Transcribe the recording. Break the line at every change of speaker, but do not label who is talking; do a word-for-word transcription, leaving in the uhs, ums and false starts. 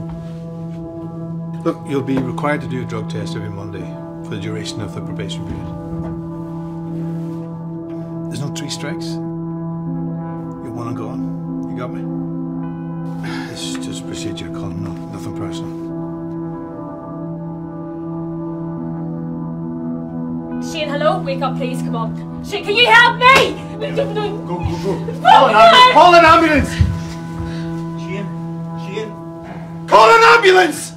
Look, you'll be required to do a drug test every Monday for the duration of the probation period. There's no three strikes. You're one and gone. You got me? This is just procedure, Colm. No, nothing personal.
Shane, hello? Wake up, please. Come on. Shane, can you help me?
Go, go, go. Call an ambulance! Call an ambulance!
Shane? Shane?
Call an ambulance!